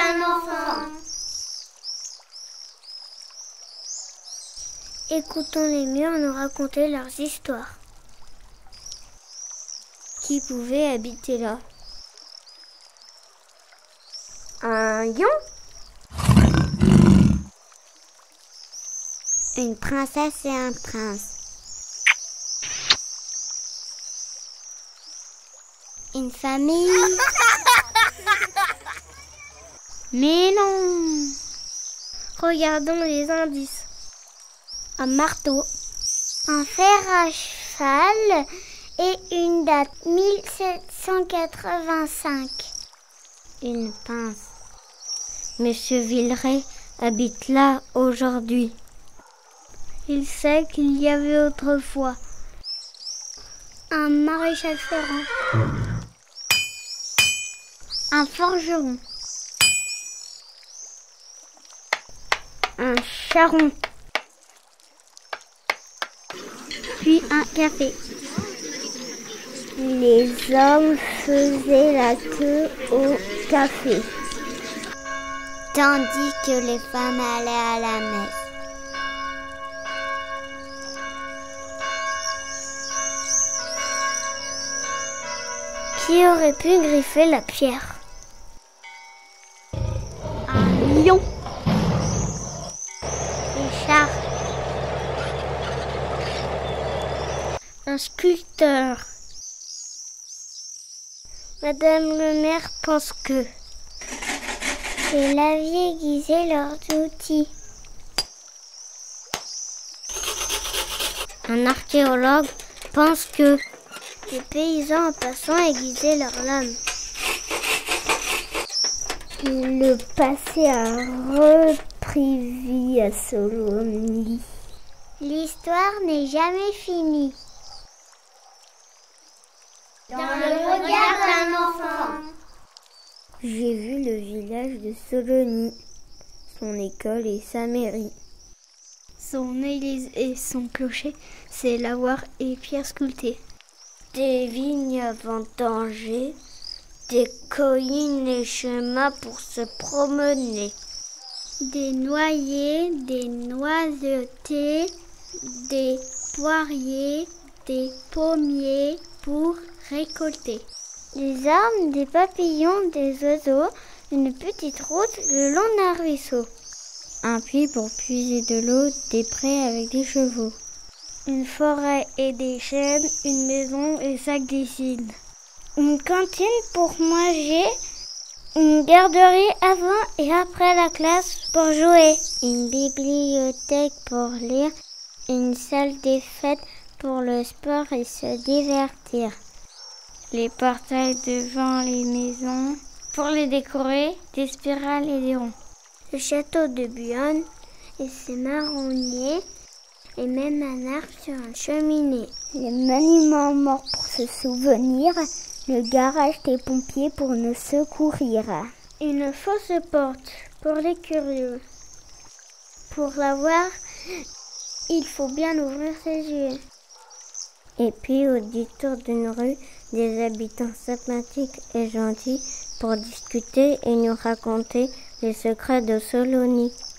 d'un enfant. Écoutons les murs nous raconter leurs histoires. Qui pouvait habiter là? Un lion? Une princesse et un prince. Une famille? Mais non! Regardons les indices. Un marteau, un fer à cheval et une date 1785. Une pince. Monsieur Villeray habite là aujourd'hui. Il sait qu'il y avait autrefois un maréchal ferrant, un forgeron, un charron, puis un café. Les hommes faisaient la queue au café, tandis que les femmes allaient à la messe. Qui aurait pu griffer la pierre? Un lion. Richard. Un sculpteur. Madame le maire pense que les laviers aiguisaient leurs outils. Un archéologue pense que les paysans en passant aiguisaient leurs lames. Le passé a repris vie à Solonie. L'histoire n'est jamais finie. Dans le regard d'un enfant. J'ai vu le village de Solonie, son école et sa mairie. Son église et son clocher, ses lavoirs et pierres sculptées. Des vignes vendangées, des collines et chemins pour se promener. Des noyers, des noisetiers, des poiriers, des pommiers pour récolter. Des arbres, des papillons, des oiseaux, une petite route le long d'un ruisseau. Un puits pour puiser de l'eau, des prés avec des chevaux. Une forêt et des chênes, une maison et sa glycine. Une cantine pour manger, une garderie avant et après la classe pour jouer. Une bibliothèque pour lire, une salle des fêtes pour le sport et se divertir. Les portails devant les maisons pour les décorer, des spirales et des ronds. Le château de Buyonne et ses marronniers. Et même un arbre sur une cheminée. Les monuments morts pour se souvenir, le garage des pompiers pour nous secourir. Une fausse porte pour les curieux. Pour la voir, il faut bien ouvrir ses yeux. Et puis au détour d'une rue, des habitants sympathiques et gentils pour discuter et nous raconter les secrets de Solonie.